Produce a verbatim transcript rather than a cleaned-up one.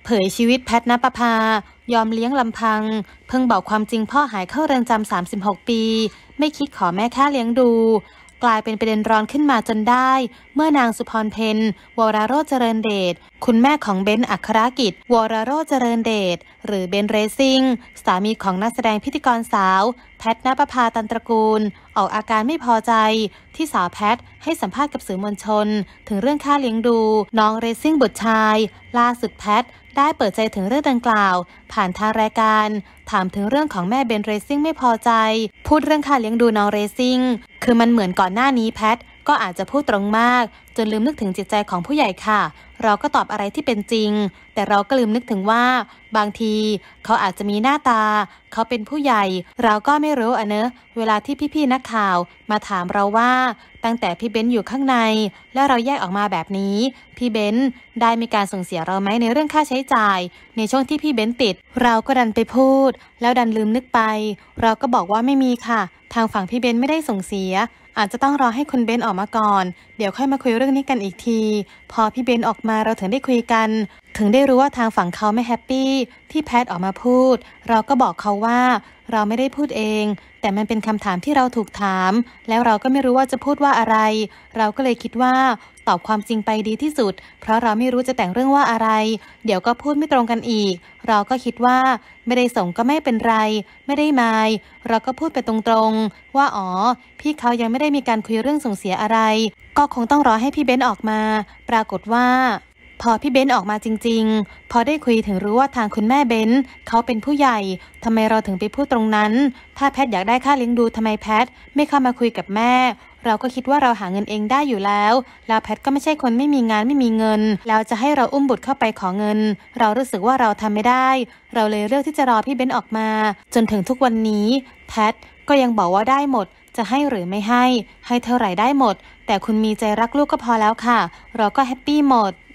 เผยชีวิตแพทณปภายอมเลี้ยงลำพังเพิ่งบอกความจริงพ่อหายเข้าเรือนจำสามสิบหกปีไม่คิดขอแม่ค่าเลี้ยงดูกลายเป็นประเด็นร้อนขึ้นมาจนได้เมื่อนางสุพรเพ็ญวรโรจน์เจริญเดชคุณแม่ของเบนซ์อัครกิจวรโรจน์เจริญเดชหรือเบนซ์เรซิ่งสามีของนักแสดงพิธีกรสาวแพทณปภาตันตระกูลออกอาการไม่พอใจที่สาวแพทให้สัมภาษณ์กับสื่อมวลชนถึงเรื่องค่าเลี้ยงดูน้องเรซิ่งบุตรชายล่าสุดแพทได้เปิดใจถึงเรื่องดังกล่าวผ่านทางรายการถามถึงเรื่องของแม่เบนซ์เรซิ่งไม่พอใจพูดเรื่องค่าเลี้ยงดูน้องเรซิ่งคือมันเหมือนก่อนหน้านี้แพทก็อาจจะพูดตรงมากจนลืมนึกถึงจิตใจของผู้ใหญ่ค่ะเราก็ตอบอะไรที่เป็นจริงแต่เราก็ลืมนึกถึงว่าบางทีเขาอาจจะมีหน้าตาเขาเป็นผู้ใหญ่เราก็ไม่รู้อ่ะเนอะเวลาที่พี่ๆนักข่าวมาถามเราว่าตั้งแต่พี่เบนซ์อยู่ข้างในและเราแยกออกมาแบบนี้พี่เบนซ์ได้มีการส่งเสียเราไหมในเรื่องค่าใช้จ่ายในช่วงที่พี่เบนซ์ติดเราก็ดันไปพูดแล้วดันลืมนึกไปเราก็บอกว่าไม่มีค่ะทางฝั่งพี่เบนซ์ไม่ได้ส่งเสียอาจจะต้องรอให้คุณเบนซ์ออกมาก่อนเดี๋ยวค่อยมาคุยเรื่องนี้กันอีกทีพอพี่เบนซ์ออกมาเราถึงได้คุยกันถึงได้รู้ว่าทางฝั่งเขาไม่แฮปปี้ที่แพทออกมาพูดเราก็บอกเขาว่าเราไม่ได้พูดเองแต่มันเป็นคำถามที่เราถูกถามแล้วเราก็ไม่รู้ว่าจะพูดว่าอะไรเราก็เลยคิดว่าตอบความจริงไปดีที่สุดเพราะเราไม่รู้จะแต่งเรื่องว่าอะไรเดี๋ยวก็พูดไม่ตรงกันอีกเราก็คิดว่าไม่ได้ส่งก็ไม่เป็นไรไม่ได้มายเราก็พูดไปตรงๆว่าอ๋อพี่เขายังไม่ได้มีการคุยเรื่องส่งเสียอะไรก็คงต้องรอให้พี่เบนซ์ออกมาปรากฏว่าพอพี่เบนซ์ออกมาจริงๆพอได้คุยถึงรู้ว่าทางคุณแม่เบนซ์เขาเป็นผู้ใหญ่ทำไมเราถึงไปพูดตรงนั้นถ้าแพทอยากได้ค่าเลี้ยงดูทำไมแพทไม่เข้ามาคุยกับแม่เราก็คิดว่าเราหาเงินเองได้อยู่แล้วแล้วแพทก็ไม่ใช่คนไม่มีงานไม่มีเงินแล้วจะให้เราอุ้มบุตรเข้าไปขอเงินเรารู้สึกว่าเราทำไม่ได้เราเลยเลือกที่จะรอพี่เบนซ์ออกมาจนถึงทุกวันนี้แพทก็ยังบอกว่าได้หมดจะให้หรือไม่ให้ให้เท่าไหร่ได้หมดแต่คุณมีใจรักลูกก็พอแล้วค่ะเราก็แฮปปี้หมด